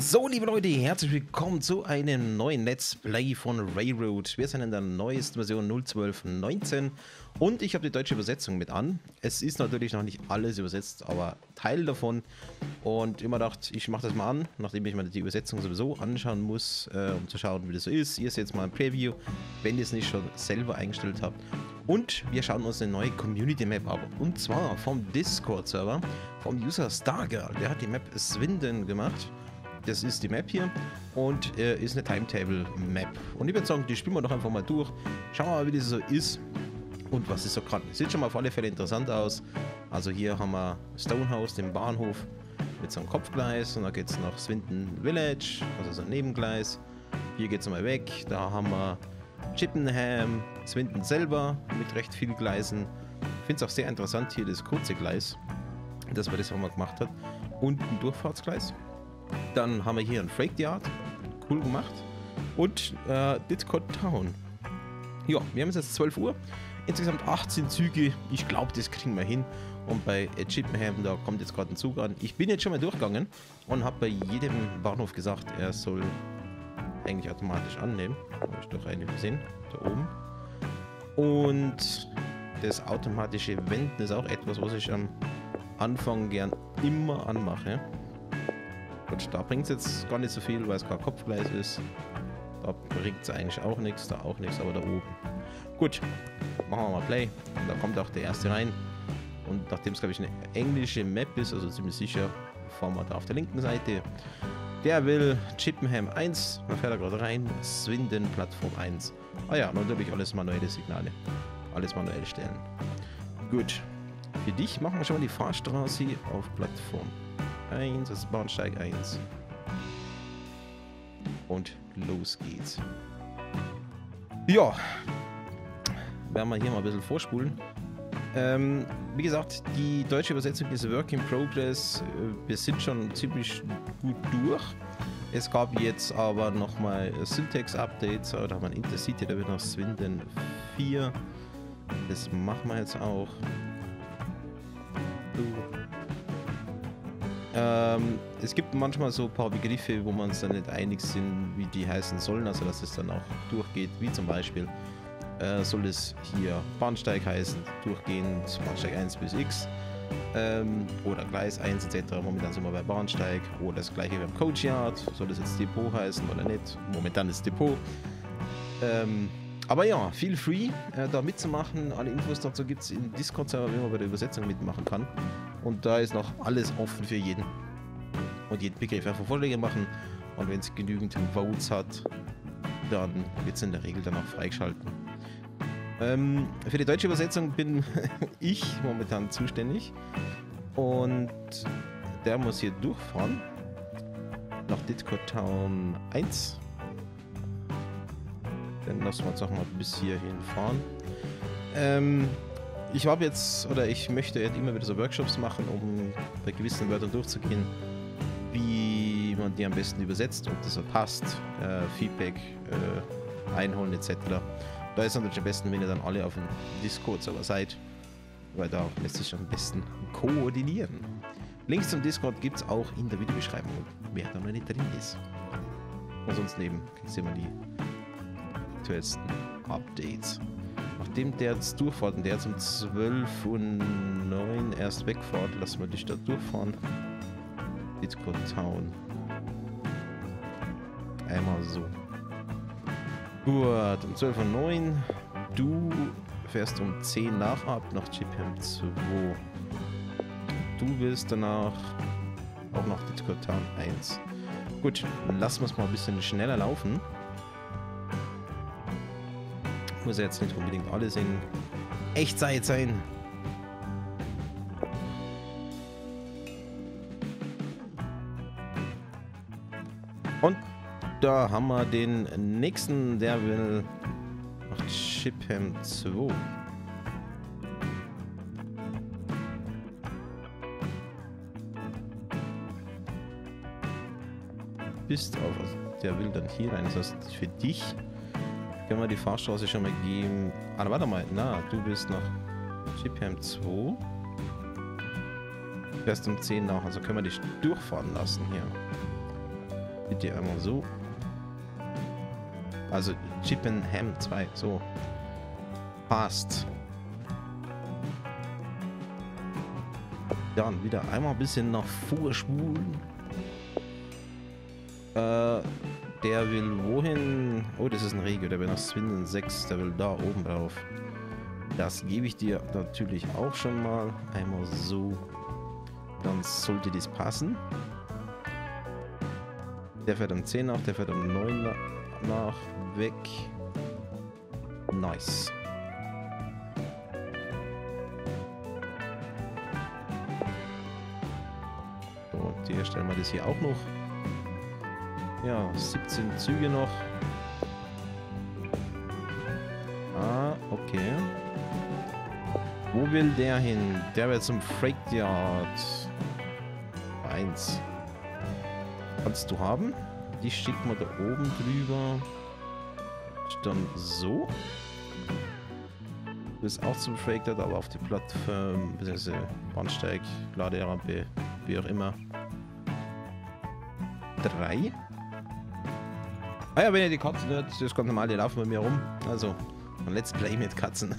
So, liebe Leute, herzlich willkommen zu einem neuen Let's Play von Railroad. Wir sind in der neuesten Version 0.12.19 und ich habe die deutsche Übersetzung mit an. Es ist natürlich noch nicht alles übersetzt, aber Teil davon. Und immer gedacht, ich mache das mal an, nachdem ich mir die Übersetzung sowieso anschauen muss, um zu schauen, wie das so ist. Ihr seht jetzt mal ein Preview, wenn ihr es nicht schon selber eingestellt habt. Und wir schauen uns eine neue Community Map an. Und zwar vom Discord-Server, vom User Stargirl. Der hat die Map Swindon gemacht. Das ist die Map hier und ist eine Timetable-Map. Und ich würde sagen, die spielen wir doch einfach mal durch. Schauen wir mal, wie das so ist und was es so kann. Sieht schon mal auf alle Fälle interessant aus. Also hier haben wir Stonehouse, den Bahnhof mit so einem Kopfgleis. Und dann geht es nach Swindon Village, also so ein Nebengleis. Hier geht es mal weg. Da haben wir Chippenham, Swindon selber mit recht vielen Gleisen. Ich finde es auch sehr interessant hier, das kurze Gleis, dass man das auch mal gemacht hat. Und ein Durchfahrtsgleis. Dann haben wir hier ein Freight Yard, cool gemacht. Und Didcot Town. Ja, wir haben jetzt 12 Uhr. Insgesamt 18 Züge. Ich glaube, das kriegen wir hin. Und bei Chippenham, da kommt jetzt gerade ein Zug an. Ich bin jetzt schon mal durchgegangen und habe bei jedem Bahnhof gesagt, er soll eigentlich automatisch annehmen. Habe ich doch eine gesehen, da oben. Und das automatische Wenden ist auch etwas, was ich am Anfang gern immer anmache. Gut, da bringt es jetzt gar nicht so viel, weil es kein Kopfgleis ist. Da bringt es eigentlich auch nichts, da auch nichts, aber da oben. Gut, machen wir mal Play. Und da kommt auch der erste rein. Und nachdem es, glaube ich, eine englische Map ist, also ziemlich sicher, fahren wir da auf der linken Seite. Der will Chippenham 1, man fährt da gerade rein, Swindon Plattform 1. Ah ja, natürlich alles manuelle Signale. Alles manuell stellen. Gut, für dich machen wir schon mal die Fahrstraße auf Plattform 1, das ist Bahnsteig 1. Und los geht's. Ja, werden wir hier mal ein bisschen vorspulen. Wie gesagt, die deutsche Übersetzung ist Work in Progress. Wir sind schon ziemlich gut durch. Es gab jetzt aber nochmal Syntax-Updates. Da haben wir ein Intercity, da wird noch Swindon 4. Das machen wir jetzt auch. Es gibt manchmal so ein paar Begriffe, wo man uns dann nicht einig sind, wie die heißen sollen, also dass es dann auch durchgeht, wie zum Beispiel soll es hier Bahnsteig heißen, durchgehend Bahnsteig 1 bis X oder Gleis 1 etc. Momentan sind wir bei Bahnsteig oder das gleiche beim Coach Yard, soll es jetzt Depot heißen oder nicht, momentan ist Depot. Aber ja, feel free da mitzumachen, alle Infos dazu gibt es im Discord-Server, wie man bei der Übersetzung mitmachen kann. Und da ist noch alles offen für jeden. Und jeden Begriff einfach Vorschläge machen. Und wenn es genügend Votes hat, dann wird es in der Regel dann auch freigeschalten. Für die deutsche Übersetzung bin ich momentan zuständig. Und der muss hier durchfahren. Nach Didcot Town 1. Dann lassen wir uns auch mal bis hierhin fahren. Ich habe jetzt, oder ich möchte jetzt immer wieder so Workshops machen, um bei gewissen Wörtern durchzugehen, wie man die am besten übersetzt, ob das so passt, Feedback einholen etc. Da ist natürlich am besten, wenn ihr dann alle auf dem Discord-Server seid, weil da lässt sich am besten koordinieren. Links zum Discord gibt es auch in der Videobeschreibung, wer da noch nicht drin ist. Und sonst neben kriegst du immer die aktuellsten Updates. Nachdem der jetzt durchfährt und der jetzt um 12:09 Uhr erst wegfährt, lassen wir dich da durchfahren. Didcot Town. Einmal so. Gut, um 12:09 Uhr. Du fährst um 10 nach ab nach Chippenham 2. Du willst danach auch nach Didcot Town 1. Gut, dann lassen wir es mal ein bisschen schneller laufen. Muss ja jetzt nicht unbedingt alles in Echtzeit sein. Und da haben wir den nächsten, der will nach Chippenham 2. Bist auf, also der will dann hier rein. Das heißt, für dich können wir die Fahrstraße schon mal geben. Ah, warte mal. Na, du bist nach Chippenham 2. Fährst um 10 nach, also können wir dich durchfahren lassen hier. Bitte einmal so. Also Chippenham 2, so. Passt. Dann wieder einmal ein bisschen nach vorspulen. Der will wohin? Oh, das ist ein Regio, der will nach Swindon 6, der will da oben drauf. Das gebe ich dir natürlich auch schon mal. Einmal so. Dann sollte das passen. Der fährt um 10 nach, der fährt um 9 nach. Weg. Nice. So, und hier stellen wir das hier auch noch. Ja, 17 Züge noch. Ah, okay. Wo will der hin? Der wird zum Freight Yard. 1. Kannst du haben? Die schicken wir da oben drüber. Dann so. Du bist auch zum Freight Yard, aber auf die Plattform, bzw. Bahnsteig, Laderampe, wie auch immer. 3. Ah ja, wenn ihr die Katzen hört, das kommt normal, die laufen bei mir rum. Also, ein Let's Play mit Katzen.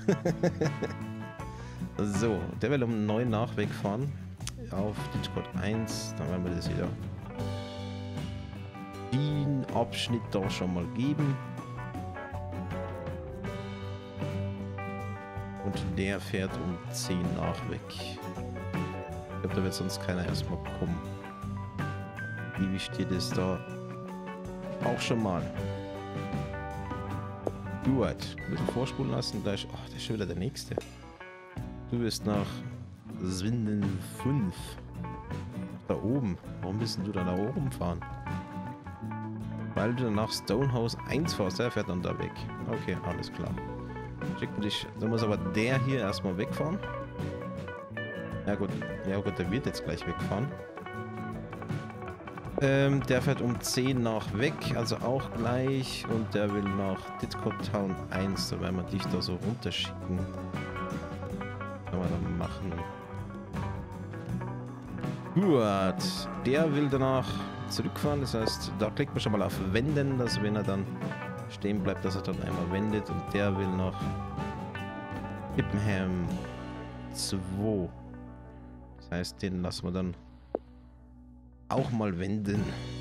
So, der will um 9 nach wegfahren. Auf Ditchcode 1, dann werden wir das wieder den Abschnitt da schon mal geben. Und der fährt um 10 nach weg. Ich glaube, da wird sonst keiner erstmal kommen. Wie steht es da? Auch schon mal. Gut. Ein bisschen vorspulen lassen. Gleich. Ach, das ist schon wieder der nächste. Du bist nach Swindon 5. Da oben. Warum bist du da oben fahren? Weil du nach Stonehouse 1 fährst. Der fährt dann da weg. Okay, alles klar. Schick dich. Da muss aber der hier erstmal wegfahren. Ja gut. Ja gut, der wird jetzt gleich wegfahren. Der fährt um 10 nach weg, also auch gleich. Und der will nach Ditchcode Town 1. Da werden wir dich da so runterschicken. Kann man dann machen. Gut. Der will danach zurückfahren. Das heißt, da klickt man schon mal auf Wenden, dass wenn er dann stehen bleibt, dass er dann einmal wendet. Und der will nach Chippenham 2. Das heißt, den lassen wir dann auch mal wenden.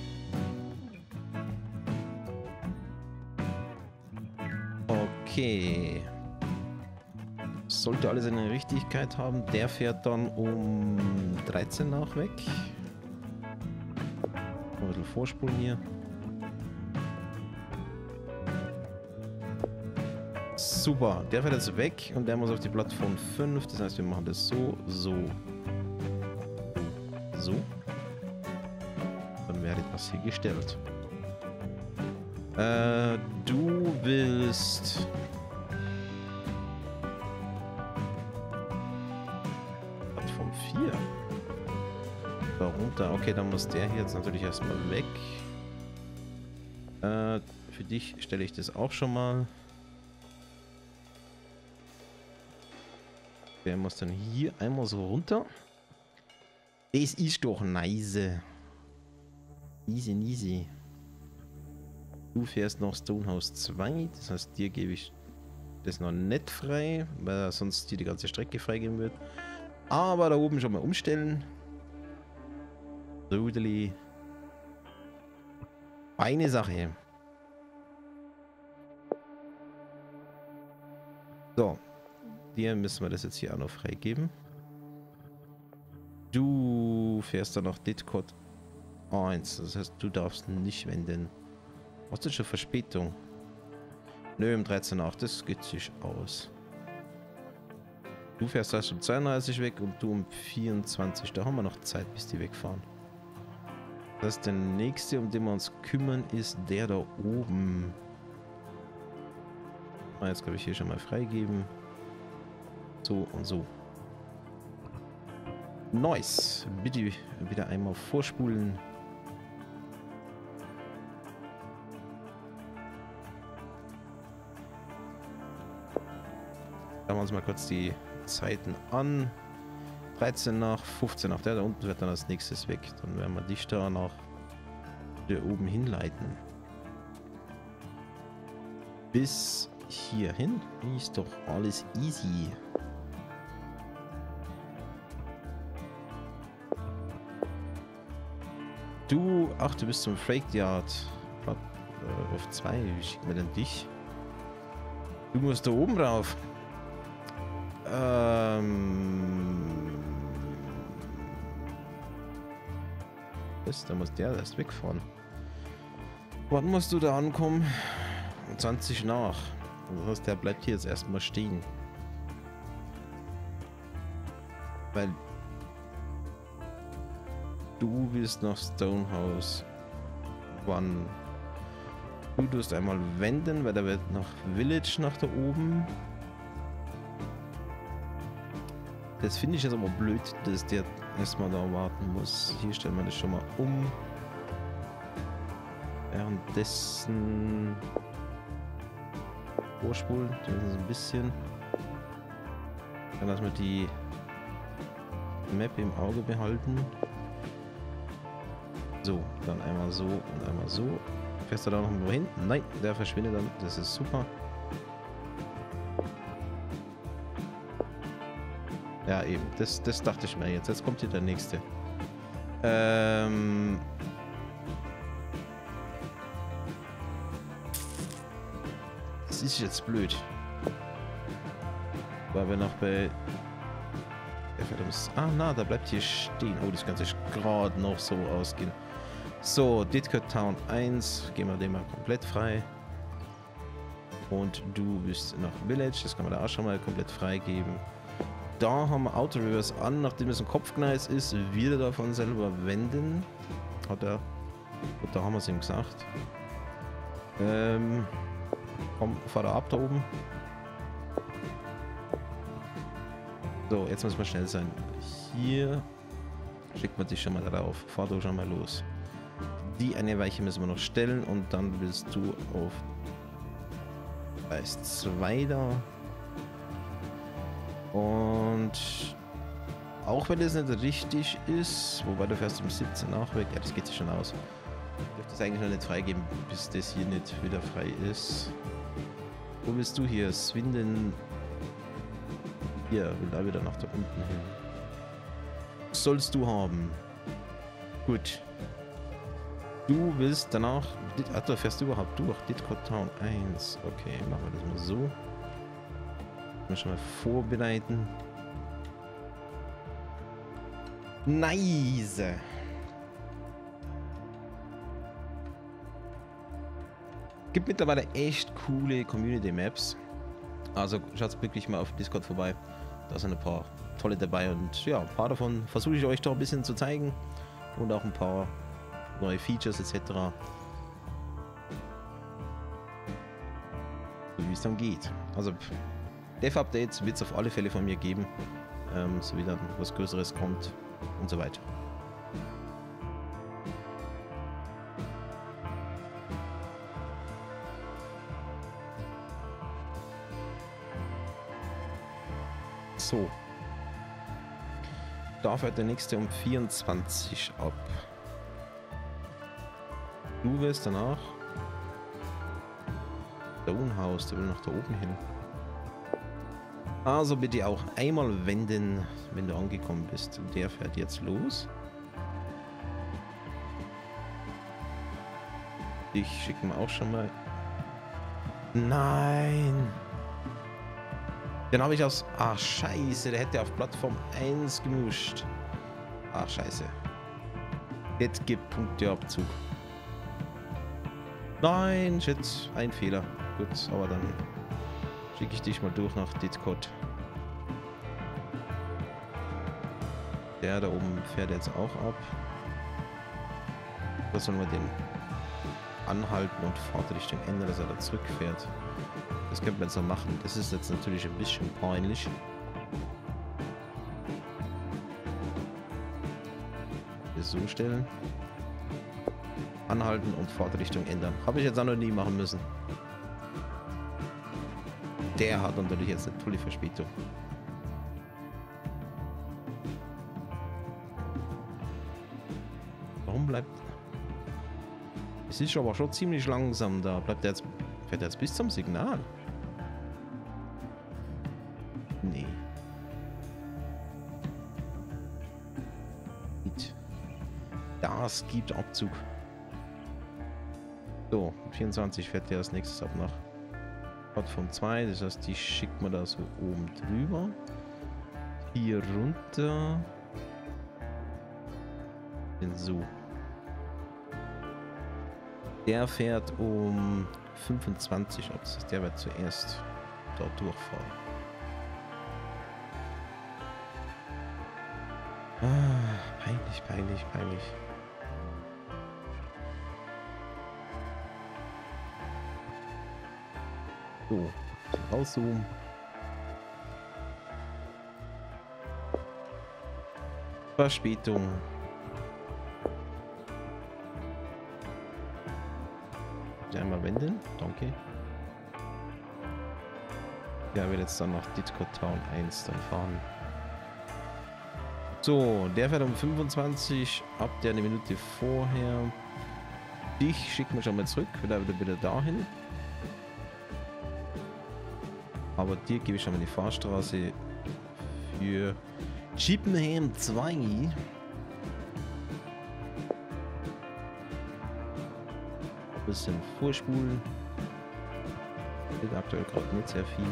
Okay. Sollte alles eine Richtigkeit haben. Der fährt dann um 13 nach weg. Ein bisschen vorspulen hier. Super. Der fährt jetzt weg und der muss auf die Plattform 5. Das heißt, wir machen das so, so, so. Dann wäre das hier gestellt. Du willst... Plattform 4. Darunter. Okay, dann muss der hier jetzt natürlich erstmal weg. Für dich stelle ich das auch schon mal. Der muss dann hier einmal so runter. Das ist doch nice. Easy, easy. Du fährst noch Stonehouse 2. Das heißt, dir gebe ich das noch nicht frei, weil sonst dir die ganze Strecke freigeben wird. Aber da oben schon mal umstellen. Rudeli. Eine Sache. So. Dir müssen wir das jetzt hier auch noch freigeben. Du fährst dann noch Ditchcode 1. Das heißt, du darfst nicht wenden. Hast du schon Verspätung? Nö, um 13,8. Das geht sich aus. Du fährst erst um 32 weg und du um 24. Da haben wir noch Zeit, bis die wegfahren. Das ist der nächste, um den wir uns kümmern, ist der da oben. Jetzt kann ich hier schon mal freigeben. So und so. Nice. Bitte wieder einmal vorspulen. Schauen wir uns mal kurz die Zeiten an. 13 nach, 15 nach. Der da unten wird dann als nächstes weg. Dann werden wir dich da noch hier oben hinleiten. Bis hierhin ist doch alles easy. Ach, du bist zum Freight Yard. Auf 2, wie schickt man denn dich? Du musst da oben rauf. Da muss der erst wegfahren. Wann musst du da ankommen? 20 nach. Das heißt, der bleibt hier jetzt erstmal stehen. Weil du willst nach Stonehouse. Wann? Du tust einmal wenden, weil der wird nach Village nach da oben. Das finde ich jetzt aber blöd, dass der erstmal da warten muss. Hier stellen wir das schon mal um. Währenddessen vorspulen, so ein bisschen. Dann lassen wir die Map im Auge behalten. So, dann einmal so und einmal so. Fährst du da noch mal hin? Nein, der verschwindet dann. Das ist super. Ja, eben. Das dachte ich mir jetzt. Jetzt kommt hier der nächste. Das ist jetzt blöd. Weil wir noch bei... Ah, na, da bleibt hier stehen. Oh, das kann sich gerade noch so ausgehen. So, Didcot Town 1. Gehen wir den mal komplett frei. Und du bist nach Village. Das kann man da auch schon mal komplett freigeben. Da haben wir Auto Reverse an. Nachdem es ein Kopfgleis ist, wieder davon selber wenden. Hat er... Gut, da haben wir es ihm gesagt. Komm, fahr da ab da oben. So, jetzt muss man schnell sein. Hier schickt man dich schon mal darauf. Fahr du schon mal los. Die eine Weiche müssen wir noch stellen und dann willst du auf Gleis 2 da. Und auch wenn das nicht richtig ist, wobei du fährst um 17 nach weg, ja, das geht sich schon aus. Ich dürfte das eigentlich noch nicht freigeben, bis das hier nicht wieder frei ist. Wo bist du hier? Swindon. Hier, will da wieder nach da unten hin. Sollst du haben. Gut. Du willst danach... Ach, da fährst du überhaupt durch. Didcot Town 1. Okay, machen wir das mal so. Mal schon mal vorbereiten. Nice! Gibt mittlerweile echt coole Community Maps. Also schaut wirklich mal auf Discord vorbei. Da sind ein paar tolle dabei und ja, ein paar davon versuche ich euch doch ein bisschen zu zeigen. Und auch ein paar neue Features etc. So wie es dann geht. Also Dev-Updates wird es auf alle Fälle von mir geben. So wie dann was Größeres kommt und so weiter. So. Da fährt der nächste um 24 ab. Du wirst danach Stonehouse, der will nach da oben hin. Also bitte auch einmal wenden, wenn du angekommen bist. Und der fährt jetzt los. Ich schicke mir auch schon mal. Nein! Den habe ich aus... Ach, scheiße, der hätte auf Plattform 1 gemuscht. Ach, scheiße. Jetzt gibt Punkteabzug. Nein, shit, ein Fehler. Gut, aber dann schicke ich dich mal durch nach Didcot. Der da oben fährt jetzt auch ab. Da sollen wir den anhalten und Fahrtrichtung ändern, dass er da zurückfährt. Das könnte man jetzt noch machen. Das ist jetzt natürlich ein bisschen peinlich. Wir so stellen. Anhalten und Fahrtrichtung ändern. Habe ich jetzt auch noch nie machen müssen. Der hat natürlich jetzt eine tolle Verspätung. Warum bleibt... Es ist aber schon ziemlich langsam da. Bleibt der jetzt, fährt er jetzt bis zum Signal? Nee. Das gibt Abzug. So, 24 fährt der als nächstes ab nach Plattform 2. Das heißt, die schickt man da so oben drüber. Hier runter. Und so. Der fährt um 25 ab. Das heißt, der wird zuerst dort durchfahren. Ah, peinlich, peinlich, peinlich. So, rauszoomen. Verspätung. Einmal wenden, danke. Ja, wird jetzt dann nach Ditko Town 1 dann fahren. So, der fährt um 25, ab der eine Minute vorher. Dich schicken wir schon mal zurück, wieder dahin. Aber dir gebe ich schon mal die Fahrstraße für Chippenham 2. Bisschen vorspulen. Geht aktuell gerade nicht sehr viel.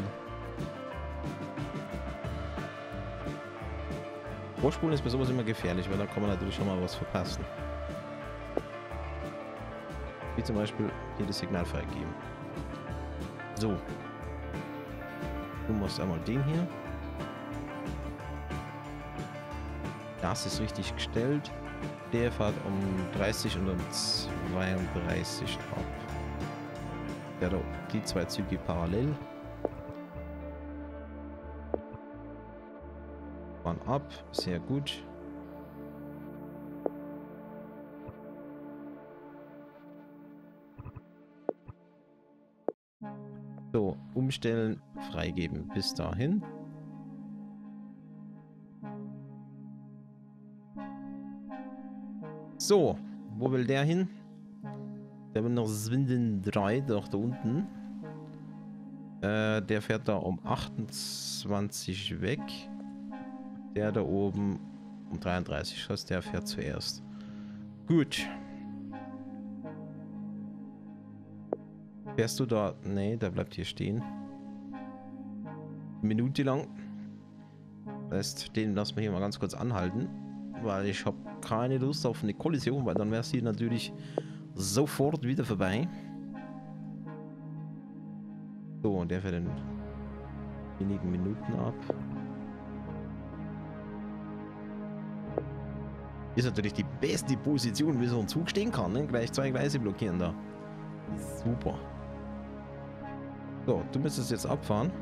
Vorspulen ist bei sowas immer gefährlich, weil da kann man natürlich schon mal was verpassen. Wie zum Beispiel hier das Signal freigeben. So. Du musst einmal den hier. Das ist richtig gestellt. Der fährt um 30 und um 32 ab. Ja, da die zwei Züge parallel. Fahren ab, sehr gut. So, umstellen, freigeben. Bis dahin. So, wo will der hin? Der will nach Swindon 3, da unten. Der fährt da um 28 weg. Der da oben um 33. Das heißt, der fährt zuerst. Gut. Fährst du da? Nee, der bleibt hier stehen. Minute lang. Das heißt, den lassen wir hier mal ganz kurz anhalten. Weil ich habe keine Lust auf eine Kollision, weil dann wäre es hier natürlich sofort wieder vorbei. So, und der fährt in wenigen Minuten ab. Ist natürlich die beste Position, wie so ein Zug stehen kann. Ne? Gleich zwei Gleise blockieren da. Super. So, du müsstest jetzt abfahren.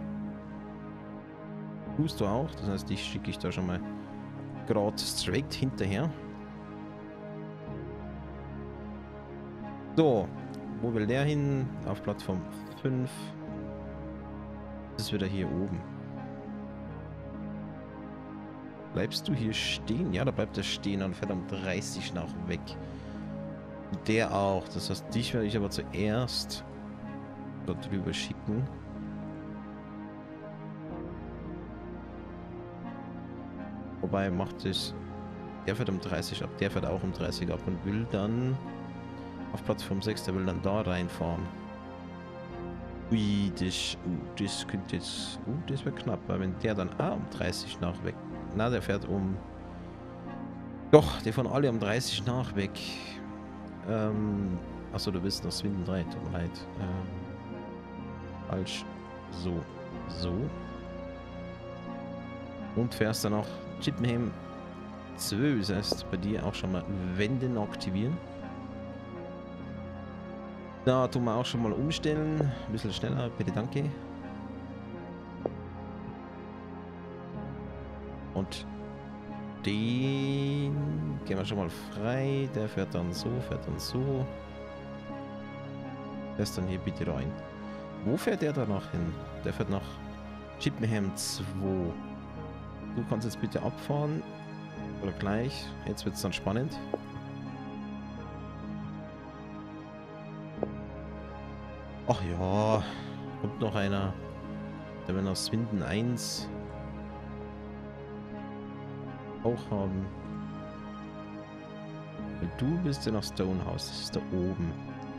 Tust du auch. Das heißt, dich schicke ich da schon mal gerade straight hinterher. So, wo will der hin? Auf Plattform 5. Das ist wieder hier oben. Bleibst du hier stehen? Ja, da bleibt er stehen und fährt um 30 nach weg. Der auch. Das heißt, dich werde ich aber zuerst dort drüber schicken. Wobei macht es. Der fährt um 30 ab. Der fährt auch um 30 ab und will dann auf Plattform 6, der will dann da reinfahren. Ui, das könnte jetzt. Das wäre knapp, weil wenn der dann um 30 nach weg. Na, der fährt um. Doch, die fahren alle um 30 nach weg. Achso, du bist noch Swindon 3, tut mir leid. Falsch. So. So. Und fährst dann noch Chippenham 2, das heißt bei dir auch schon mal Wenden aktivieren. Da tun wir auch schon mal umstellen. Ein bisschen schneller, bitte, danke. Und den gehen wir schon mal frei. Der fährt dann so, fährt dann so. Fährst dann hier bitte rein. Wo fährt der danach hin? Der fährt nach Chippenham 2. Du kannst jetzt bitte abfahren. Oder gleich. Jetzt wird es dann spannend. Ach ja, kommt noch einer. Der will noch Swindon 1 auch haben. Und du bist ja noch Stonehouse, das ist da oben.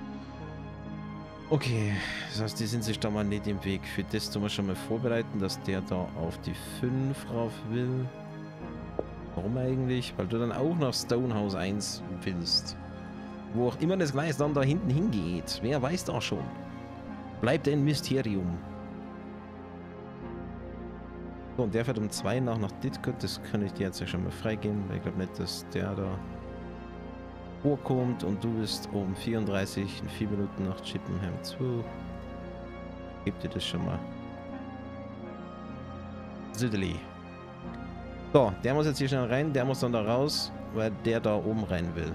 Okay, das heißt, die sind sich da mal nicht im Weg. Für das tun wir schon mal vorbereiten, dass der da auf die 5 rauf will. Warum eigentlich? Weil du dann auch nach Stonehouse 1 willst. Wo auch immer das Gleis dann da hinten hingeht. Wer weiß da schon. Bleibt ein Mysterium. So, und der fährt um 2 nach Didcot. Das kann ich dir jetzt ja schon mal freigeben, weil ich glaube nicht, dass der da vorkommt. Und du bist um 34 in 4 Minuten nach Chippenham 2. Gib dir das schon mal. Südeli. So, der muss jetzt hier schnell rein. Der muss dann da raus, weil der da oben rein will.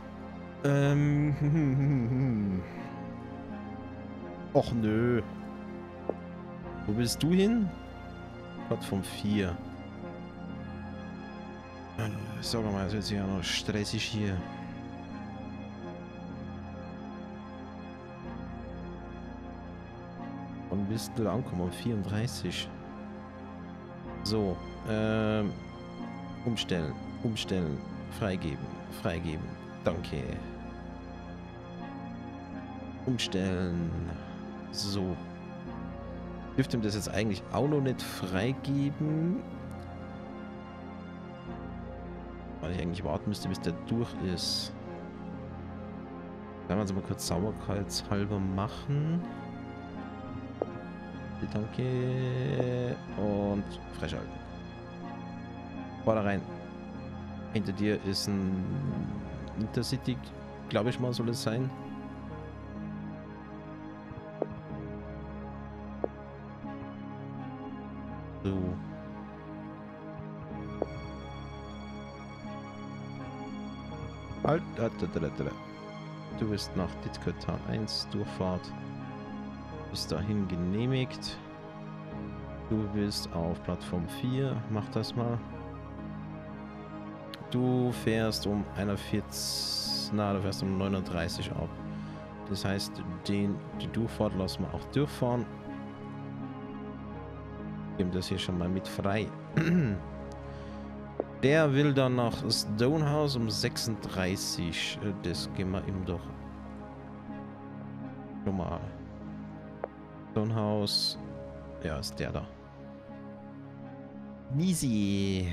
Och nö. Wo willst du hin? Plattform 4. Sag mal, es wird sich ja noch stressig hier. Wann willst du da ankommen? Um 34. So, umstellen, umstellen, freigeben, freigeben. Danke. Umstellen. So. Dürfte ihm das jetzt eigentlich auch noch nicht freigeben. Weil ich eigentlich warten müsste, bis der durch ist. Werden wir uns mal kurz sauberkeitshalber machen. Danke. Und freischalten. Vorder rein. Hinter dir ist ein Intercity, glaube ich mal, soll es sein. So. Halt. Du bist nach Didcot 1 Durchfahrt. Ist dahin genehmigt. Du bist auf Plattform 4. Mach das mal. Du fährst um 41. Na, du fährst um 39 ab. Das heißt, die Durchfahrt lassen wir auch durchfahren. Geben das hier schon mal mit frei. Der will dann nach Stonehouse um 36. Das gehen wir ihm doch. Schon mal. Stonehouse. Ja, ist der da. Easy.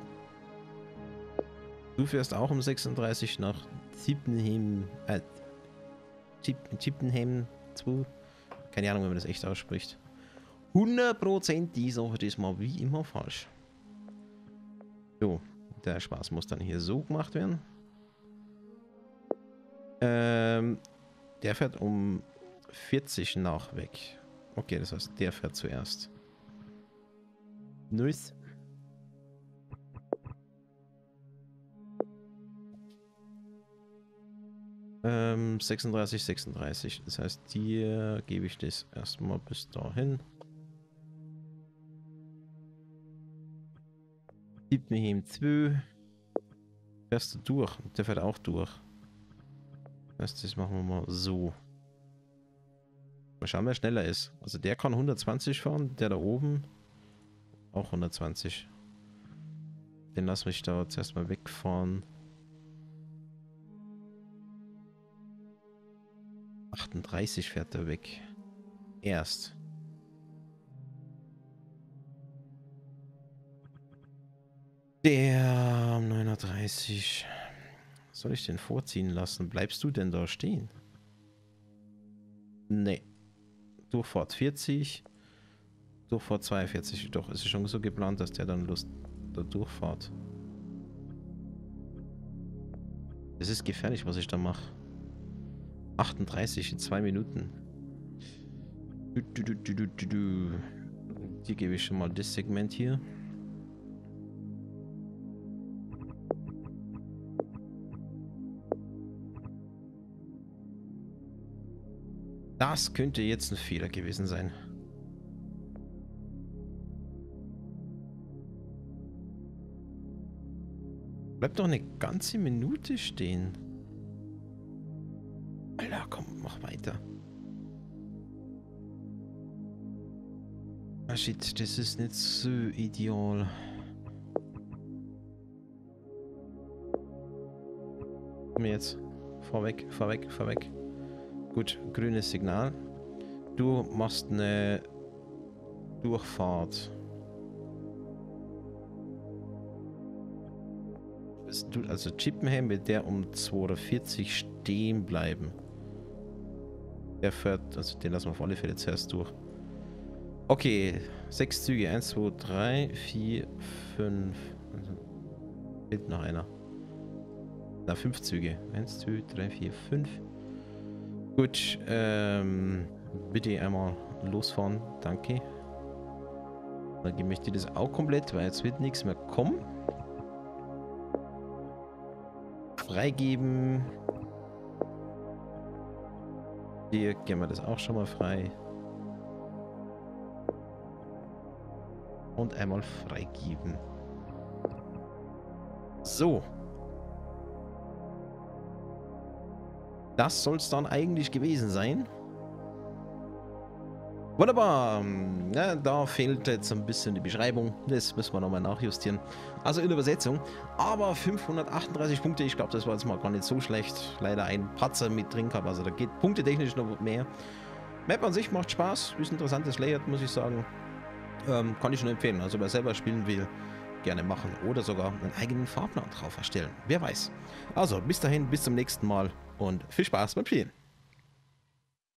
Du fährst auch um 36 nach Chippenham. Chippenham 2. Keine Ahnung, wie man das echt ausspricht. 100% die Sache ist mal wie immer falsch. So, der Spaß muss dann hier so gemacht werden. Der fährt um 40 nach weg. Okay, das heißt, der fährt zuerst. Nice. Ähm, 36. Das heißt, dir gebe ich das erstmal bis dahin. Gib mir ihm 2. Fährst du durch? Der fährt auch durch. Das heißt, das machen wir mal so. Mal schauen, wer schneller ist. Also der kann 120 fahren, der da oben auch 120. Den lassen wir da jetzt erstmal wegfahren. 38 fährt er weg. Erst. Der 39. Soll ich den vorziehen lassen? Bleibst du denn da stehen? Nee. Durchfahrt 40. Durchfahrt 42. Doch, ist es schon so geplant, dass der dann Lust da durchfahrt. Das ist gefährlich, was ich da mache. 38 in 2 Minuten. Hier gebe ich schon mal das Segment hier. Das könnte jetzt ein Fehler gewesen sein. Bleibt doch eine ganze Minute stehen. Alter, komm, mach weiter. Ah shit, das ist nicht so ideal. Komm jetzt. Fahr weg, fahr weg, fahr weg. Gut, grünes Signal. Du machst eine Durchfahrt. Also Chippenham wird der um 240 stehen bleiben. Der fährt, also den lassen wir auf alle Fälle zuerst durch. Okay, 6 Züge. 1, 2, 3, 4, 5. Also, fehlt noch einer. Na, 5 Züge. 1, 2, 3, 4, 5. Gut, bitte einmal losfahren. Danke. Dann möchte ich das auch komplett, weil jetzt wird nichts mehr kommen. Freigeben. Hier geben wir das auch schon mal frei. Und einmal freigeben. So. Das soll es dann eigentlich gewesen sein. Wunderbar. Ja, da fehlt jetzt ein bisschen die Beschreibung. Das müssen wir nochmal nachjustieren. Also in der Übersetzung. Aber 538 Punkte. Ich glaube, das war jetzt mal gar nicht so schlecht. Leider ein Patzer mit drin gehabt. Also da geht punktetechnisch noch mehr. Map an sich macht Spaß. Ist ein interessantes Layout, muss ich sagen. Kann ich schon empfehlen. Also wer selber spielen will, gerne machen. Oder sogar einen eigenen Fahrplan drauf erstellen. Wer weiß. Also bis dahin, bis zum nächsten Mal. Und viel Spaß beim Spielen.